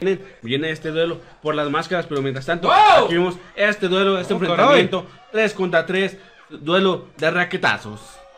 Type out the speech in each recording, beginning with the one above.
viene este duelo por las máscaras, pero mientras tanto, ¡wow! aquí vemos este duelo, este enfrentamiento, 3 contra 3, duelo de raquetazos.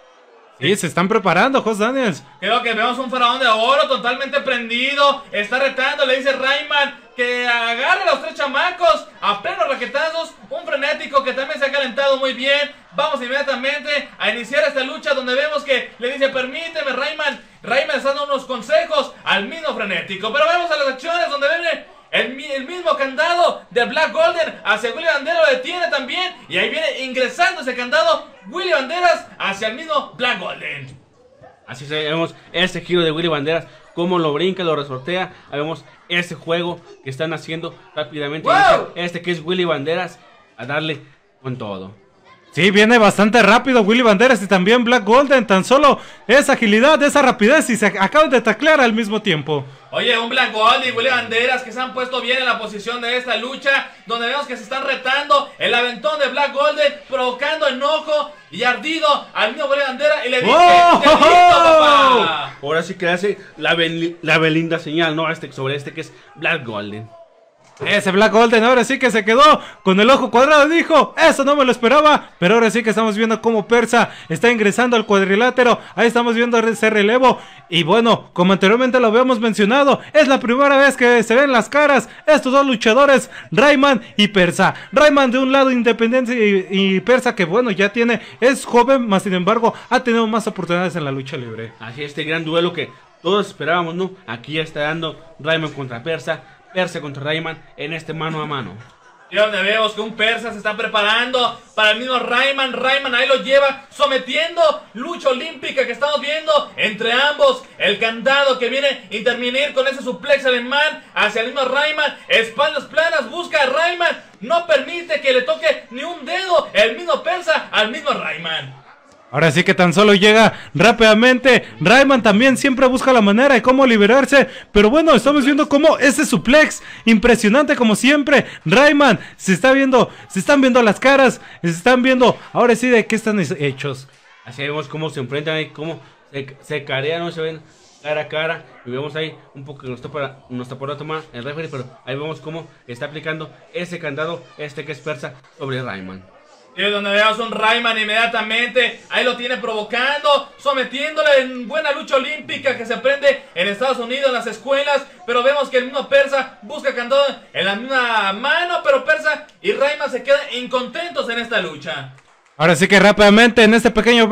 Sí, se están preparando, Jos Daniels. Creo que vemos un faraón de oro totalmente prendido. Está retando, le dice Rayman que agarre a los 3 chamacos a plenos raquetazos. Un frenético que también se ha calentado muy bien. Vamos inmediatamente a iniciar esta lucha donde vemos que le dice permíteme Rayman. Rayman está dando unos consejos al mismo frenético. Pero vemos a las acciones donde viene el mismo candado de Black Golden hacia Willy Banderas, lo detiene también. Y ahí viene ingresando ese candado Willy Banderas hacia el mismo Black Golden. Así vemos este giro de Willy Banderas, cómo lo brinca, lo resortea. Ahí vemos ese juego que están haciendo rápidamente. ¡Wow! Este que es Willy Banderas, a darle con todo. Sí, viene bastante rápido Willy Banderas y también Black Golden. Tan solo esa agilidad, esa rapidez y se acaban de taclear al mismo tiempo. Oye, un Black Gold y Willy Banderas que se han puesto bien en la posición de esta lucha, donde vemos que se están retando. El aventón de Black Golden provocando enojo y ardido al mismo Willy Banderas y le dice: ¡Oh! ¡Te listo, papá! Ahora sí que hace la Belinda señal, ¿no? Sobre este que es Black Golden. Ese Black Golden ahora sí que se quedó con el ojo cuadrado. Dijo, eso no me lo esperaba. Pero ahora sí que estamos viendo cómo Persa está ingresando al cuadrilátero. Ahí estamos viendo ese relevo. Y bueno, como anteriormente lo habíamos mencionado, es la primera vez que se ven las caras estos dos luchadores, Rayman y Persa. Rayman de un lado independiente y Persa que bueno, ya es joven, más sin embargo ha tenido más oportunidades en la lucha libre. Así este gran duelo que todos esperábamos, ¿no? Aquí ya está dando Rayman contra Persa. Persa contra Rayman en este mano a mano. Y donde vemos que un Persa se está preparando para el mismo Rayman. Rayman ahí lo lleva sometiendo. Lucha olímpica que estamos viendo entre ambos. El candado que viene a intervenir con ese suplex alemán hacia el mismo Rayman. Espaldas planas, busca a Rayman. No permite que le toque ni un dedo el mismo Persa al mismo Rayman. Ahora sí que tan solo llega rápidamente. Rayman también siempre busca la manera de cómo liberarse. Pero bueno, estamos viendo cómo ese suplex impresionante como siempre. Rayman se están viendo las caras. Se están viendo ahora sí de qué están hechos. Así vemos cómo se enfrentan ahí, cómo se carean, no se ven cara a cara. Y vemos ahí un poco que no está por la toma el referee, pero ahí vemos cómo está aplicando ese candado, este que es Persa, sobre Rayman. Y es donde vemos un Rayman inmediatamente, ahí lo tiene provocando, sometiéndole en buena lucha olímpica que se aprende en Estados Unidos, en las escuelas. Pero vemos que el mismo Persa busca candado en la misma mano, pero Persa y Rayman se quedan incontentos en esta lucha. Ahora sí que rápidamente en este pequeño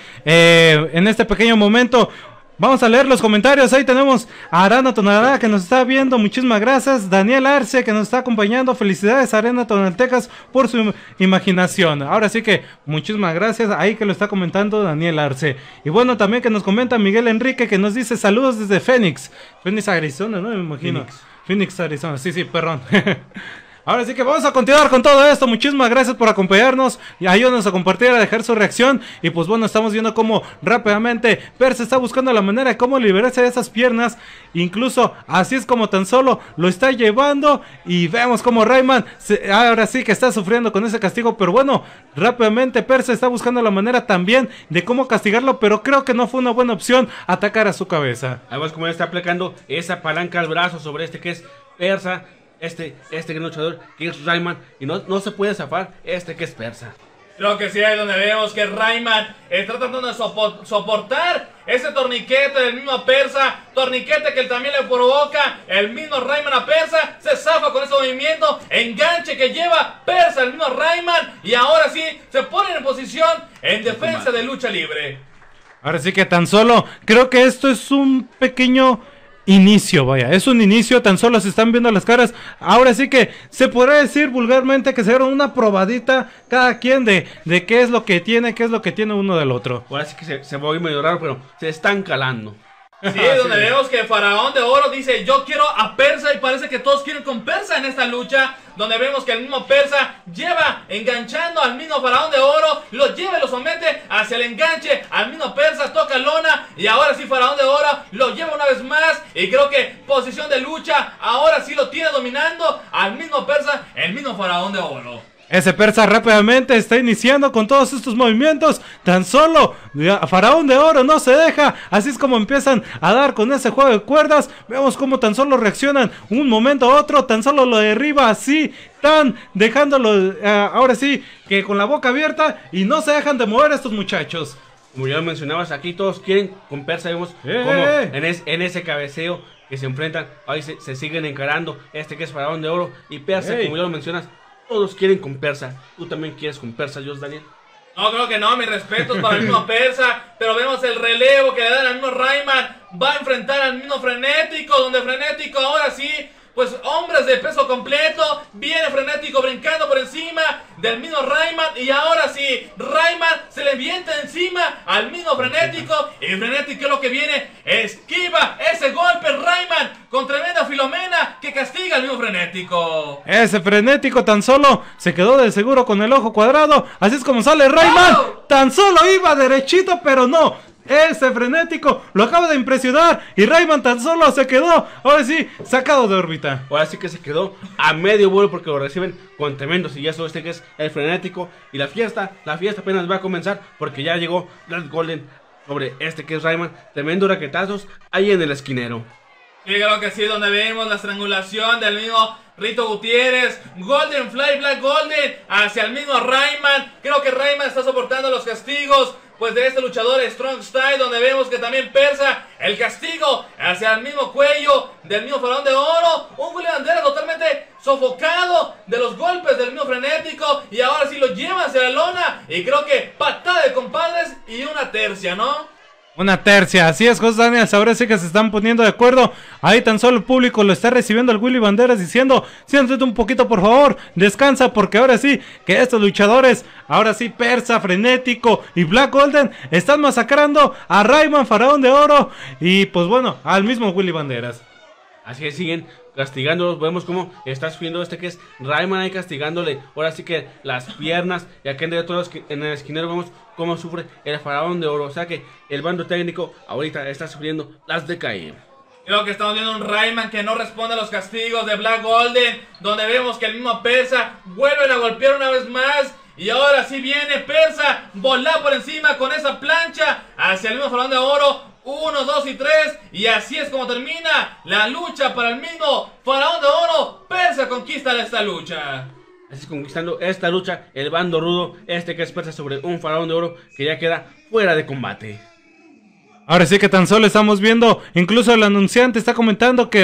momento vamos a leer los comentarios. Ahí tenemos a Arana Tonalá que nos está viendo, muchísimas gracias. Daniel Arce que nos está acompañando, felicidades a Arena Tonaltecas por su imaginación. Ahora sí que muchísimas gracias, ahí que lo está comentando Daniel Arce. Y bueno, también que nos comenta Miguel Enrique que nos dice saludos desde Phoenix, Arizona, ¿no? Me imagino. Phoenix, Arizona, sí, perdón. Ahora sí que vamos a continuar con todo esto. Muchísimas gracias por acompañarnos y ayúdanos a compartir, a dejar su reacción. Y pues bueno, estamos viendo cómo rápidamente Persa está buscando la manera de cómo liberarse de esas piernas. Incluso así es como tan solo lo está llevando. Y vemos como Rayman ahora sí que está sufriendo con ese castigo. Pero bueno, rápidamente Persa está buscando la manera también de cómo castigarlo. Pero creo que no fue una buena opción atacar a su cabeza. Además como él está aplicando esa palanca al brazo sobre este que es Persa. Este gran luchador que es Rayman. Y no se puede zafar este que es Persa. Creo que sí, es donde vemos que Rayman está tratando de soportar ese torniquete del mismo Persa. Torniquete que también le provoca el mismo Rayman a Persa. Se zafa con ese movimiento. Enganche que lleva Persa el mismo Rayman. Y ahora sí se ponen en posición en defensa de lucha libre. Ahora sí que tan solo creo que esto es un pequeño inicio, vaya, es un inicio, tan solo se están viendo las caras. Ahora sí que se podría decir vulgarmente que se dieron una probadita cada quien de qué es lo que tiene, uno del otro. Ahora sí que se va a oír medio raro, pero se están calando. Sí, donde vemos que Faraón de Oro dice yo quiero a Persa y parece que todos quieren con Persa en esta lucha. Donde vemos que el mismo Persa lleva enganchando al mismo Faraón de Oro, lo lleva y lo somete hacia el enganche, al mismo Persa toca lona y ahora sí Faraón de Oro lo lleva una vez más y creo que posición de lucha, ahora sí lo tiene dominando al mismo Persa, el mismo Faraón de Oro. Ese persa rápidamente está iniciando con todos estos movimientos. Tan solo Faraón de Oro no se deja. Así es como empiezan a dar con ese juego de cuerdas. Vemos cómo tan solo reaccionan un momento a otro. Tan solo lo derriba así. Están dejándolo ahora sí que con la boca abierta. Y no se dejan de mover estos muchachos. Como ya lo mencionabas, aquí todos quieren con persa. Vemos como en ese cabeceo que se enfrentan. Ahí se siguen encarando. Este que es Faraón de Oro y persa, como ya lo mencionas. Todos quieren con persa. ¿Tú también quieres con persa, Jos Daniel? No, creo que no, mis respetos para el mismo persa. Pero vemos el relevo que le dan al mismo Rayman. Va a enfrentar al mismo Frenético, donde Frenético ahora sí, pues hombres de peso completo. Viene Frenético brincando por encima del mismo Rayman. Y ahora sí, Rayman se le vienta encima al mismo Frenético. Y Frenético lo que viene, esquiva ese golpe Rayman con tremenda Filomena que castiga al mismo Frenético. Ese Frenético tan solo se quedó de seguro con el ojo cuadrado. Así es como sale Rayman. ¡Oh! Tan solo iba derechito, pero no. Ese Frenético lo acaba de impresionar. Y Rayman tan solo se quedó, ahora sí, sacado de órbita. Ahora sí que se quedó a medio vuelo porque lo reciben con tremendo sillazo. Este que es el Frenético. Y la fiesta apenas va a comenzar porque ya llegó Black Golden sobre este que es Rayman. Tremendo raquetazos ahí en el esquinero. Sí, creo que sí, donde vemos la estrangulación del mismo Rito Gutiérrez. Golden Fly, Black Golden hacia el mismo Rayman. Creo que Rayman está soportando los castigos pues de este luchador Strong Style, donde vemos que también persa el castigo hacia el mismo cuello del mismo Faraón de Oro. Un Willy Bandera totalmente sofocado de los golpes del mismo Frenético. Y ahora sí lo lleva hacia la lona. Y creo que patada de compadres y una tercia, ¿no? Una tercia, así es, Jos Daniel, ahora sí que se están poniendo de acuerdo. Ahí tan solo el público lo está recibiendo al Willy Banderas diciendo: siéntate un poquito por favor, descansa, porque ahora sí que estos luchadores, ahora sí Persa, Frenético y Black Golden están masacrando a Rayman, Faraón de Oro y pues bueno, al mismo Willy Banderas. Así que siguen castigándolos. Vemos cómo está sufriendo este que es Rayman ahí castigándole. Ahora sí que las piernas. Y aquí en el esquinero vemos cómo sufre el Faraón de Oro. O sea que el bando técnico ahorita está sufriendo las de caer. Creo que estamos viendo un Rayman que no responde a los castigos de Black Golden. Donde vemos que el mismo Persa vuelven a golpear una vez más. Y ahora sí viene Persa, volar por encima con esa plancha hacia el mismo Faraón de Oro. 1, 2 y 3. Y así es como termina la lucha para el mismo Faraón de Oro. Persa conquista esta lucha. Así es, conquistando esta lucha el bando rudo. Este que es Persa sobre un Faraón de Oro que ya queda fuera de combate. Ahora sí que tan solo estamos viendo, incluso el anunciante está comentando que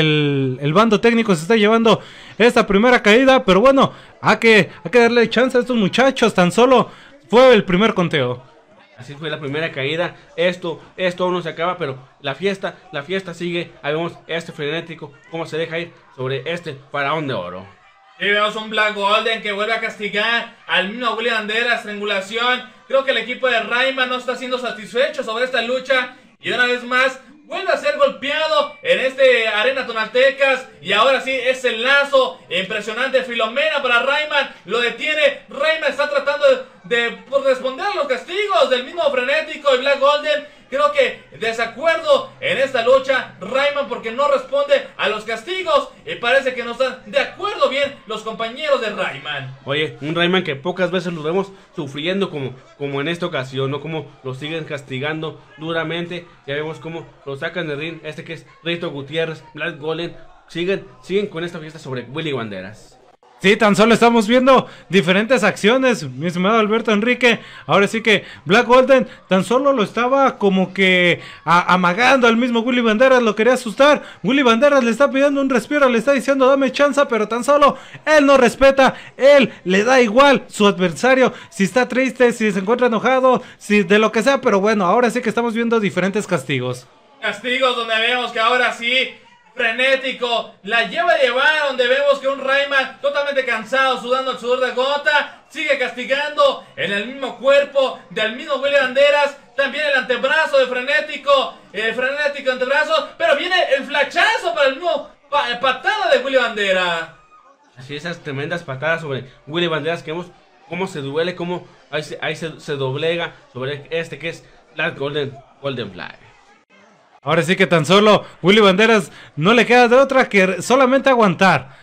el bando técnico se está llevando esta primera caída. Pero bueno, hay que darle chance a estos muchachos. Tan solo fue el primer conteo. Así fue la primera caída. Esto aún no se acaba, pero la fiesta sigue. Ahí vemos este Frenético cómo se deja ir sobre este Faraón de Oro. Y vemos un Black Golden que vuelve a castigar al mismo Willy Banderas, estrangulación. Creo que el equipo de Rayman no está siendo satisfecho sobre esta lucha. Y una vez más vuelve a ser golpeado en este Arena Tonaltecas. Y ahora sí, ese lazo impresionante Filomena para Rayman. Lo detiene. Rayman está tratando de responder a los castigos del mismo Frenético y Black Golden. Creo que desacuerdo en esta lucha Rayman porque no responde a los castigos. Y parece que no están de acuerdo bien los compañeros de Rayman. Oye, un Rayman que pocas veces lo vemos sufriendo como en esta ocasión, ¿no? Como lo siguen castigando duramente. Ya vemos cómo lo sacan de ring. Este que es Rito Gutiérrez, Black Golden. Siguen con esta fiesta sobre Willy Banderas. Sí, tan solo estamos viendo diferentes acciones, mi estimado Alberto Enrique. Ahora sí que Black Golden tan solo lo estaba como que amagando al mismo Willy Banderas, lo quería asustar. Willy Banderas le está pidiendo un respiro, le está diciendo dame chance, pero tan solo él no respeta, él le da igual su adversario, si está triste, si se encuentra enojado, si de lo que sea. Pero bueno, ahora sí que estamos viendo diferentes castigos. Castigos donde vemos que ahora sí Frenético la lleva a llevar, donde vemos que un Rayman totalmente cansado, sudando el sudor de gota, sigue castigando en el mismo cuerpo del mismo Willy Banderas. También el antebrazo de Frenético, el Frenético antebrazo, pero viene el flachazo para el mismo patada de Willy Bandera. Así, esas tremendas patadas sobre Willy Banderas, que vemos cómo se duele, cómo ahí se doblega sobre este que es Black Golden Fly. Ahora sí que tan solo Willy Banderas no le queda de otra que solamente aguantar.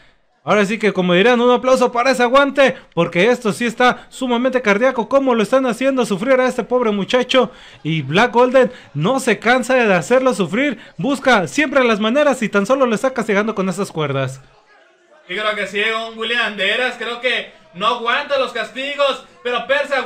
Ahora sí que, como dirían, un aplauso para ese aguante, porque esto sí está sumamente cardíaco, como lo están haciendo sufrir a este pobre muchacho. Y Black Golden no se cansa de hacerlo sufrir, busca siempre las maneras y tan solo lo está castigando con esas cuerdas. Yo creo que sí, un Willy Banderas, creo que no aguanta los castigos, pero Persa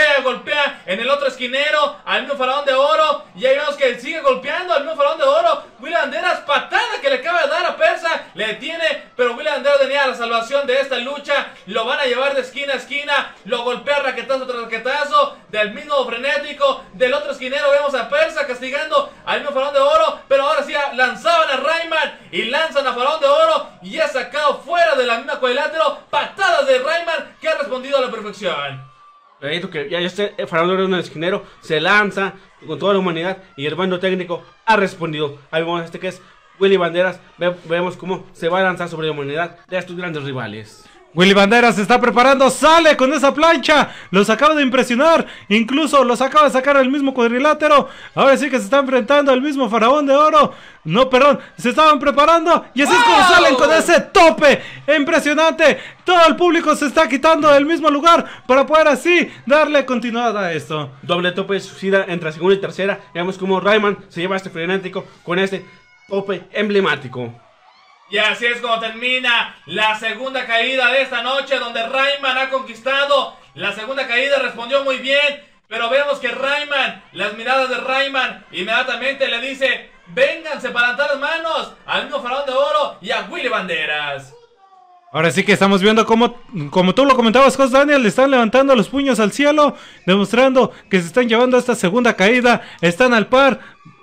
golpea en el otro esquinero al mismo Faraón de Oro, y ahí vemos que sigue golpeando al mismo Faraón de Oro. Willy Banderas, patada que le acaba de dar a Persa, le detiene, pero Willy Banderas tenía la salvación de esta lucha, lo van a llevar de esquina a esquina, lo golpea raquetazo tras raquetazo, del mismo frenético, del otro esquinero vemos a Persa castigando al mismo Faraón de Oro, pero ahora sí lanzaban a Rayman y lanzan a Faraón de Oro, y ha sacado fuera de la misma cuadrilátero, patadas de Rayman que ha respondido a la perfección. Que ya este Faraón de Oro en el esquinero se lanza con toda la humanidad y el bando técnico ha respondido. Ahí vemos que es Willy Banderas, vemos cómo se va a lanzar sobre la humanidad de estos grandes rivales. Willy Banderas se está preparando, sale con esa plancha, los acaba de impresionar, incluso los acaba de sacar el mismo cuadrilátero. Ahora sí que se está enfrentando al mismo Faraón de Oro. No, perdón, se estaban preparando y así es como salen con ese tope impresionante. Todo el público se está quitando del mismo lugar para poder así darle continuidad a esto. Doble tope de suicida entre segunda y tercera. Vemos como Rayman se lleva a este frenético con este tope emblemático. Y así es como termina la segunda caída de esta noche, donde Rayman ha conquistado. La segunda caída respondió muy bien, pero vemos que Rayman, las miradas de Rayman, inmediatamente le dice: vénganse para levantar las manos al mismo Faraón de Oro y a Willy Banderas. Ahora sí que estamos viendo como tú lo comentabas, Jos Daniel, le están levantando los puños al cielo, demostrando que se están llevando esta segunda caída, están al par,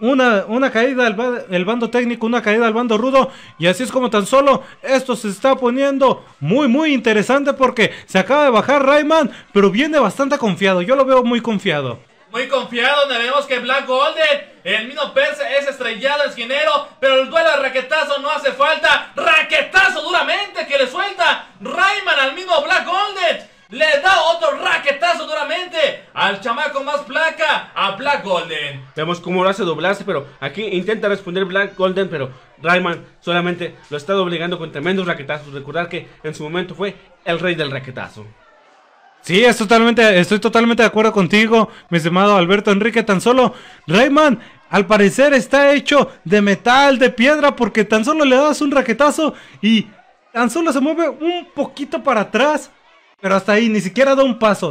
una caída al bando técnico, una caída al bando rudo, y así es como tan solo esto se está poniendo muy interesante, porque se acaba de bajar Rayman, pero viene bastante confiado, yo lo veo muy confiado. Muy confiado, donde vemos que Black Golden, el mismo Persa, es estrellado el esquinero, pero el duelo de raquetazo no hace falta. Raquetazo duramente que le suelta Rayman al mismo Black Golden. Le da otro raquetazo duramente al chamaco más placa, a Black Golden. Vemos cómo lo hace doblarse, pero aquí intenta responder Black Golden, pero Rayman solamente lo está doblegando con tremendos raquetazos. Recordar que en su momento fue el rey del raquetazo. Sí, estoy totalmente de acuerdo contigo, mi estimado Alberto Enrique. Tan solo Rayman, al parecer, está hecho de metal, de piedra, porque tan solo le das un raquetazo y tan solo se mueve un poquito para atrás. Pero hasta ahí, ni siquiera da un paso,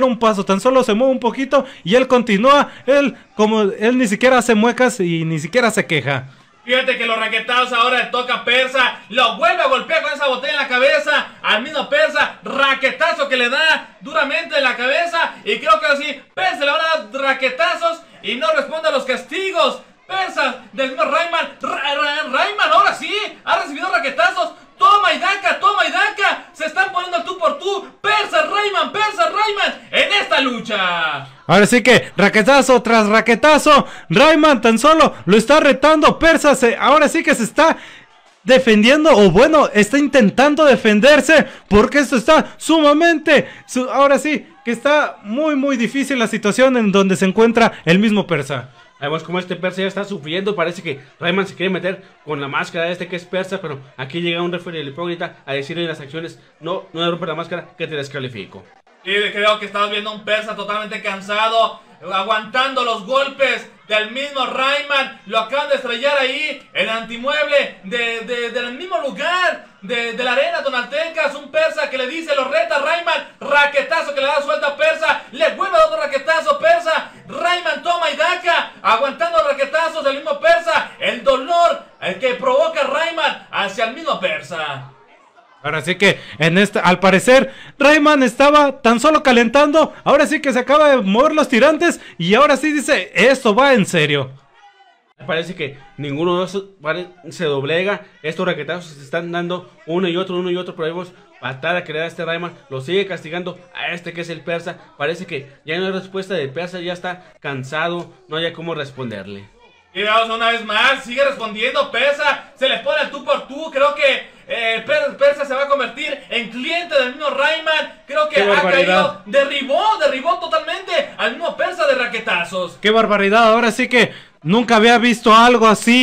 tan solo se mueve un poquito y él continúa. Él ni siquiera hace muecas y ni siquiera se queja. Fíjate que los raquetados ahora le toca a Persa, lo vuelve a golpear con esa botella en la cabeza al mismo Persa, raquetazo que le da duramente en la cabeza, y creo que así Persa le van a dar raquetazos y no responde a los castigos. Persa del mismo Rayman, Rayman ahora sí ha recibido raquetazos. Toma y daca, se están poniendo al tú por tú, Persa Rayman en esta lucha. Ahora sí que raquetazo tras raquetazo, Rayman tan solo lo está retando. Persa ahora sí que se está defendiendo, o bueno, está intentando defenderse, porque esto está sumamente, ahora sí que está muy difícil la situación en donde se encuentra el mismo Persa. Vemos como este Persa ya está sufriendo. Parece que Rayman se quiere meter con la máscara de que es Persa, pero aquí llega un referee del hipócrita a decirle en las acciones: no le rompe la máscara, que te descalifico. Sí, creo que estamos viendo un Persa totalmente cansado, aguantando los golpes del mismo Rayman. Lo acaban de estrellar ahí en el antimueble del mismo lugar de la arena tonaltecas. Un Persa que le dice, lo reta Rayman, raquetazo que le da suelta a Persa, le vuelve a dar otro raquetazo Persa. Rayman toma y daca, aguantando los raquetazos del mismo Persa, el dolor que provoca Rayman hacia el mismo Persa. Ahora sí que al parecer Rayman estaba tan solo calentando. Ahora sí que se acaba de mover los tirantes y ahora sí dice: esto va en serio. Parece que ninguno de esos se doblega. Estos raquetazos se están dando uno y otro, pero vemos patada que le da este Rayman. Lo sigue castigando a este que es el Persa. Parece que ya no hay respuesta del Persa, ya está cansado, no hay cómo responderle. Y vamos una vez más, sigue respondiendo Persa, se les pone el tú por tú. Creo que Persa se va a convertir en cliente del mismo Rayman. Creo que ha caído, derribó totalmente al mismo Persa de raquetazos. ¡Qué barbaridad! Ahora sí que nunca había visto algo así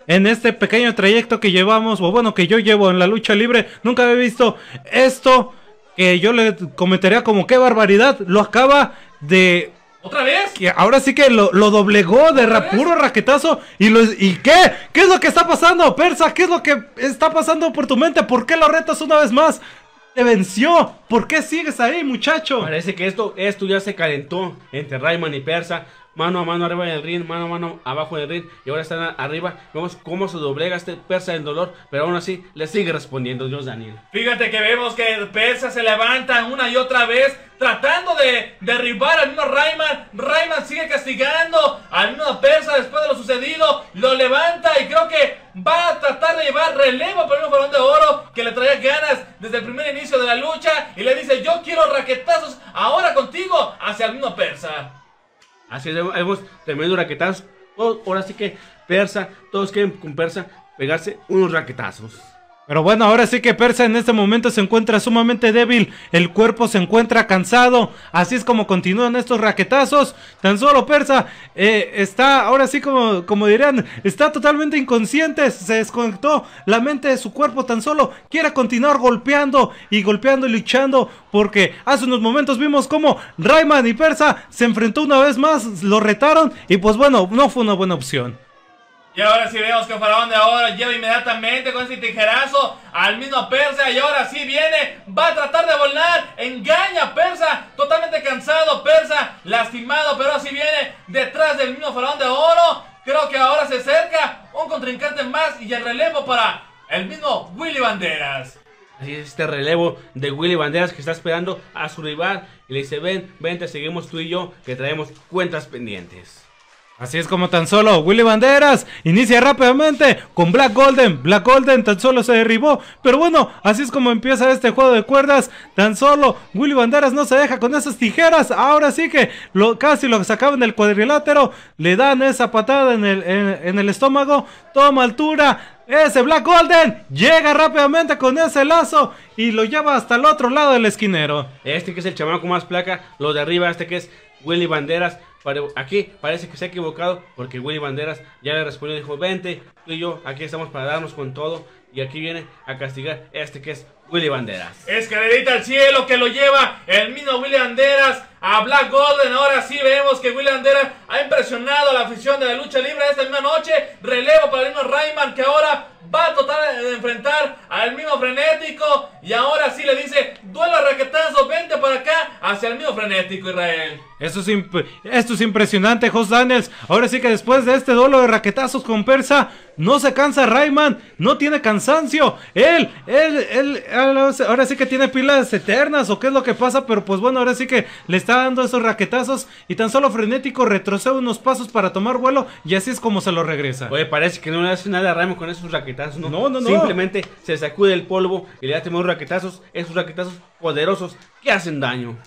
en este pequeño trayecto que llevamos, o bueno, que yo llevo en la lucha libre, nunca había visto esto, que yo le comentaría como qué barbaridad, lo acaba de... ¿Otra vez? Que ahora sí que lo doblegó de puro raquetazo. ¿Y qué? ¿Qué es lo que está pasando, Persa? ¿Qué es lo que está pasando por tu mente? ¿Por qué lo retas una vez más? Te venció. ¿Por qué sigues ahí, muchacho? Parece que esto ya se calentó entre Rayman y Persa. Mano a mano arriba del ring, mano a mano abajo del ring. Y ahora están arriba. Vemos cómo se doblega este Persa del dolor. Pero aún así le sigue respondiendo Dios Daniel. Fíjate que vemos que Persa se levanta una y otra vez, tratando de derribar al mismo Rayman. Rayman sigue castigando al mismo Persa después de lo sucedido. Lo levanta y creo que va a tratar de llevar relevo para el mismo Faraón de Oro, que le traía ganas desde el primer inicio de la lucha. Y le dice, yo quiero raquetazos ahora contigo hacia el mismo Persa. Así es, hemos tremendo raquetazos. Ahora sí que Persa, todos quieren con Persa pegarse unos raquetazos. Pero bueno, ahora sí que Persa en este momento se encuentra sumamente débil. El cuerpo se encuentra cansado. Así es como continúan estos raquetazos. Tan solo Persa está, ahora sí como dirían, está totalmente inconsciente. Se desconectó la mente de su cuerpo. Tan solo quiere continuar golpeando y luchando. Porque hace unos momentos vimos como Rayman y Persa se enfrentó una vez más. Lo retaron y pues bueno, no fue una buena opción. Y ahora sí vemos que el Faraón de Oro lleva inmediatamente con ese tijerazo al mismo Persa. Y ahora sí viene, va a tratar de volar, engaña a Persa, totalmente cansado Persa, lastimado, pero así viene detrás del mismo Faraón de Oro. Creo que ahora se acerca un contrincante más y el relevo para el mismo Willy Banderas. Así es, este relevo de Willy Banderas que está esperando a su rival y le dice, vente, seguimos tú y yo que traemos cuentas pendientes. Así es como tan solo Willy Banderas inicia rápidamente con Black Golden. Black Golden tan solo se derribó. Pero bueno, así es como empieza este juego de cuerdas. Tan solo Willy Banderas no se deja con esas tijeras. Ahora sí que casi lo sacaban del cuadrilátero. Le dan esa patada en el estómago. Toma altura. Ese Black Golden llega rápidamente con ese lazo y lo lleva hasta el otro lado del esquinero. Este que es el chamaco más placa lo derriba. Este que es Willy Banderas. Aquí parece que se ha equivocado porque Willy Banderas ya le respondió y dijo, vente, tú y yo aquí estamos para darnos con todo. Y aquí viene a castigar este que es Willy Banderas. Escalerita al cielo que lo lleva el mismo Willy Banderas a Black Golden. Ahora sí vemos que Willy Banderas ha impresionado a la afición de la lucha libre esta misma noche. Relevo para el mismo Rayman que ahora va a tratar de enfrentar al mismo Frenético. Y ahora sí le dice, duelo raquetazo, vente para acá hacia el mismo Frenético, Israel. Esto es impresionante, Jos Daniels. Ahora sí que después de este duelo de raquetazos con Persa, no se cansa Rayman, no tiene cansancio. Él, ahora sí que tiene pilas eternas o qué es lo que pasa, pero pues bueno, ahora sí que le está dando esos raquetazos y tan solo Frenético retrocede unos pasos para tomar vuelo y así es como se lo regresa. Oye, parece que no le hace nada a Rayman con esos raquetazos, ¿no? No. Simplemente se sacude el polvo y le da temor raquetazos, esos raquetazos poderosos que hacen daño.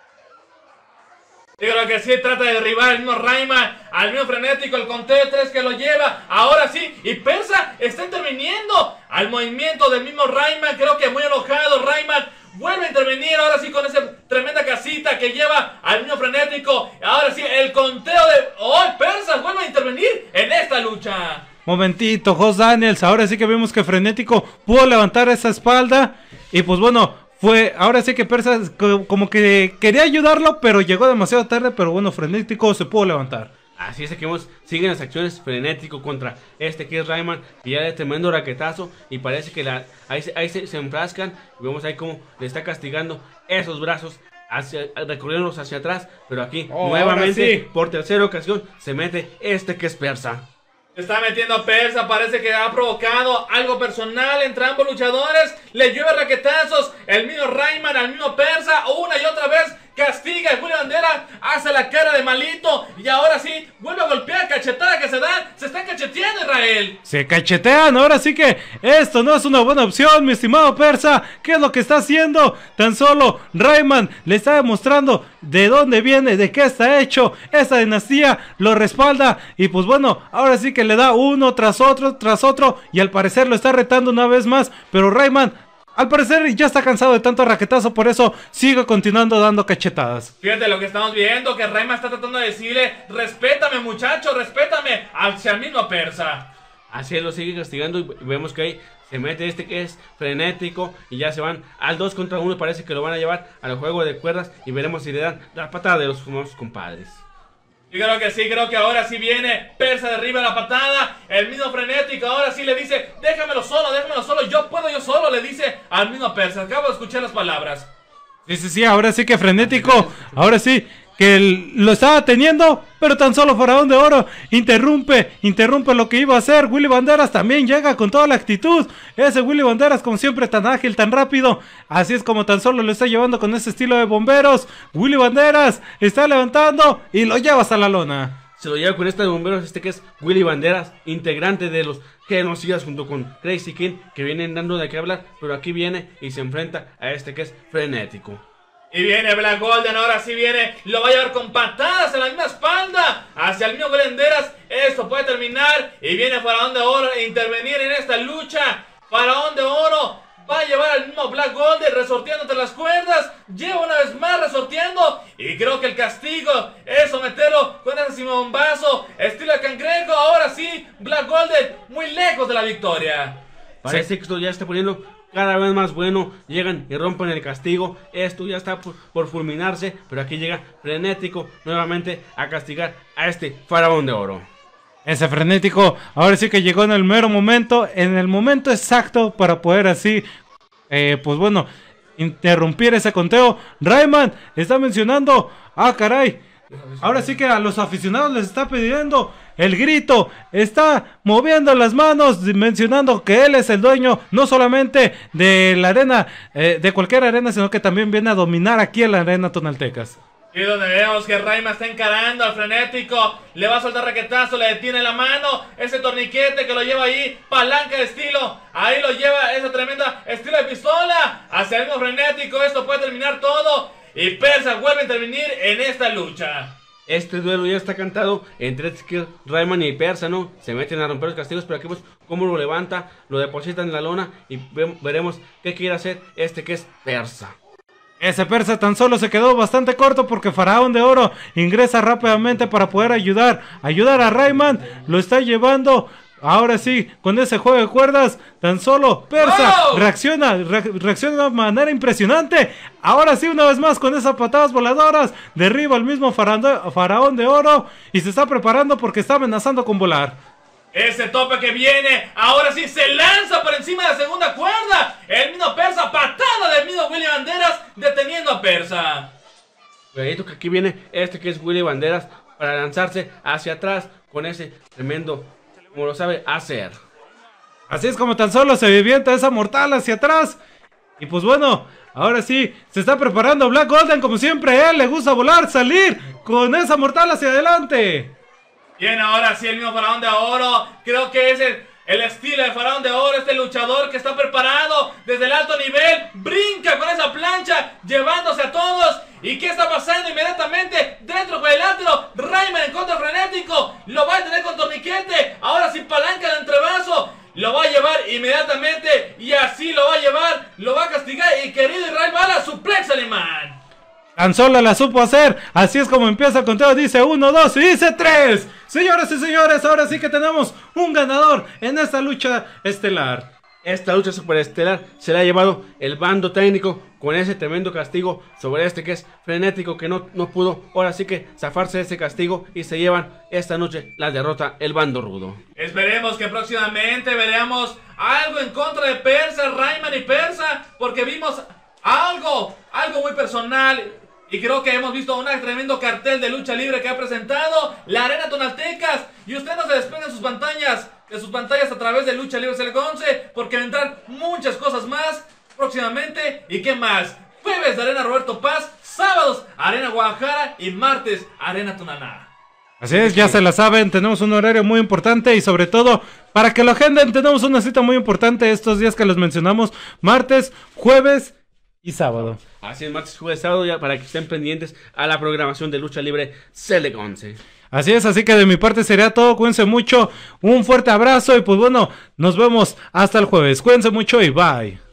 Yo creo que sí trata de derribar al mismo Rayman, al mismo Frenético, el conteo de 3 que lo lleva, ahora sí, y Persa está interviniendo al movimiento del mismo Rayman, creo que muy enojado Rayman, vuelve a intervenir ahora sí con esa tremenda casita que lleva al mismo Frenético, ahora sí, el conteo de... ¡Oh, Persa vuelve a intervenir en esta lucha! Momentito, Jos Daniels, ahora sí que vemos que Frenético pudo levantar esa espalda y pues bueno... ahora sí que Persa como que quería ayudarlo, pero llegó demasiado tarde, pero bueno, Frenético se pudo levantar. Así es que siguen las acciones Frenético contra este que es Rayman, que ya de tremendo raquetazo y parece que ahí se enfrascan y vemos ahí como le está castigando esos brazos, recorriéndolos hacia atrás, pero aquí nuevamente sí, por tercera ocasión se mete este que es Persa. Se está metiendo Persa, parece que ha provocado algo personal entre ambos luchadores. Le llueve raquetazos, el mismo Rayman al mismo Persa, una y otra vez castiga a Willy Banderas, hace la cara de malito y ahora sí, vuelve a golpear, cachetada que se dan, se están cacheteando Israel. Se cachetean, ahora sí que esto no es una buena opción, mi estimado Persa. ¿Qué es lo que está haciendo? Tan solo Rayman le está demostrando de dónde viene, de qué está hecho. Esta dinastía lo respalda y pues bueno, ahora sí que le da uno tras otro y al parecer lo está retando una vez más, pero Rayman al parecer ya está cansado de tanto raquetazo, por eso sigue continuando dando cachetadas. Fíjate lo que estamos viendo, que Rayman está tratando de decirle, respétame muchacho, respétame, hacia el mismo Persa. Así él lo sigue castigando y vemos que ahí se mete este que es frenético y ya se van al 2 contra 1. Parece que lo van a llevar al juego de cuerdas y veremos si le dan la patada de los famosos compadres. Yo creo que sí, creo que ahora sí viene Persa derriba la patada, el mismo frenético ahora sí le dice, déjamelo solo, yo puedo yo solo, le dice al mismo Persa. Acabo de escuchar las palabras. Sí, ahora sí que frenético, ahora sí que lo estaba teniendo, pero tan solo Faraón de Oro interrumpe lo que iba a hacer. Willy Banderas también llega con toda la actitud, ese Willy Banderas como siempre tan ágil, tan rápido, así es como tan solo lo está llevando con ese estilo de bomberos. Willy Banderas está levantando y lo lleva hasta la lona. Se lo lleva con este de bomberos, este que es Willy Banderas, integrante de los Genocidas junto con Crazy King, que vienen dando de qué hablar, pero aquí viene y se enfrenta a este que es frenético. Y viene Black Golden, ahora sí viene, lo va a llevar con patadas en la misma espalda, hacia el mismo Willy Banderas, esto puede terminar, y viene Faraón de Oro a intervenir en esta lucha. Faraón de Oro va a llevar al mismo Black Golden resorteando entre las cuerdas, lleva una vez más resorteando, y creo que el castigo es someterlo con ese bombazo, estilo de cangrejo. Ahora sí, Black Golden muy lejos de la victoria. Parece que esto ya está poniendo cada vez más bueno, llegan y rompen el castigo, esto ya está por fulminarse, pero aquí llega frenético nuevamente a castigar a este Faraón de Oro. Ese frenético ahora sí que llegó en el mero momento, en el momento exacto para poder así, pues bueno, interrumpir ese conteo. Rayman está mencionando, caray, ahora sí que a los aficionados les está pidiendo el grito, está moviendo las manos, mencionando que él es el dueño no solamente de la arena, de cualquier arena, sino que también viene a dominar aquí en la arena Tonaltecas. Y donde vemos que Rayman está encarando al frenético, le va a soltar raquetazo, le detiene la mano, ese torniquete que lo lleva ahí, palanca de estilo, ahí lo lleva esa tremenda estilo de pistola, hacia el mismo frenético, esto puede terminar todo, y Persa vuelve a intervenir en esta lucha. Este duelo ya está cantado entre Rayman y Persa, ¿no? Se meten a romper los castigos, pero aquí vemos cómo lo levanta, lo deposita en la lona y veremos qué quiere hacer este que es Persa. Ese Persa tan solo se quedó bastante corto porque Faraón de Oro ingresa rápidamente para poder ayudar a Rayman, lo está llevando. Ahora sí, con ese juego de cuerdas, tan solo Persa reacciona de una manera impresionante. Ahora sí, una vez más con esas patadas voladoras, derriba al mismo Faraón de Oro y se está preparando porque está amenazando con volar. Ese tope que viene, ahora sí se lanza por encima de la segunda cuerda. El mismo Persa, patada del mismo Willy Banderas, deteniendo a Persa. Cuidadito que aquí viene este que es Willy Banderas para lanzarse hacia atrás con ese tremendo, como lo sabe hacer. Así es como tan solo se vivienta esa mortal hacia atrás. Y pues bueno, ahora sí, se está preparando Black Golden como siempre. A él le gusta volar, salir con esa mortal hacia adelante. Bien, ahora sí el mismo Faraón de Oro. Creo que es el estilo de Faraón de Oro. Este luchador que está preparado desde el alto nivel. Brinca con esa plancha, llevándose a todos. ¿Y qué está pasando inmediatamente? Dentro con el átero, Rayman en contra frenético. Lo va a tener con torniquete. Ahora sí palanca de entrevaso. Lo va a llevar inmediatamente. Y así lo va a llevar. Lo va a castigar. Y querido Israel Bala, suplex alemán. Tan solo la supo hacer. Así es como empieza el conteo. Dice 1, 2 y dice 3. Señoras y señores, ahora sí que tenemos un ganador en esta lucha estelar. Esta lucha superestelar se la ha llevado el bando técnico con ese tremendo castigo sobre este que es frenético, que no pudo ahora sí que zafarse de ese castigo y se llevan esta noche la derrota el bando rudo. Esperemos que próximamente veremos algo en contra de Persa, Rayman y Persa, porque vimos algo muy personal. Y creo que hemos visto un tremendo cartel de lucha libre que ha presentado la Arena Tonaltecas. Y usted no se despegue de sus pantallas a través de Lucha Libre CL11, porque vendrán muchas cosas más próximamente. ¿Y qué más? Jueves de Arena Roberto Paz, sábados Arena Guadalajara y martes Arena Tonalá. Así es, ya se la saben, tenemos un horario muy importante y sobre todo, para que lo agenden, tenemos una cita muy importante estos días que los mencionamos, martes, jueves y sábado. Así es, martes, jueves, sábado, ya para que estén pendientes a la programación de Lucha Libre CL11. Así es, así que de mi parte sería todo, cuídense mucho, un fuerte abrazo y pues bueno, nos vemos hasta el jueves, cuídense mucho y bye.